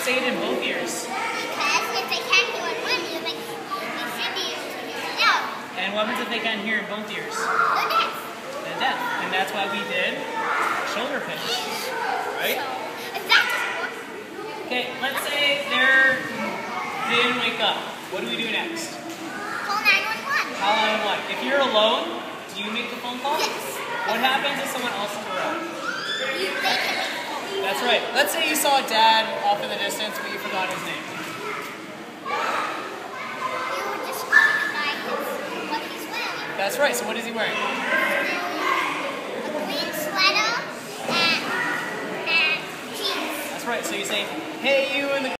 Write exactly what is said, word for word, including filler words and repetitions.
say it in both ears? Because if they can't hear in one ear, they, they should be able to hear the other. And what happens if they can't hear in both ears? They're deaf. They're deaf. And that's why we did shoulder pinch, right? So, if that doesn't work, Okay, let's say they're, they didn't wake up. What do we do next? call nine one one. Call nine one one. If you're alone, do you make the phone call? Yes. What happens if someone else is around? You, they can make the phone. That's right. Let's say you saw Dad off in the distance, but you forgot his name. You would just recognize what he's wearing. That's right. So what is he wearing? A green sweater and, and jeans. That's right. So you say, "Hey, you in the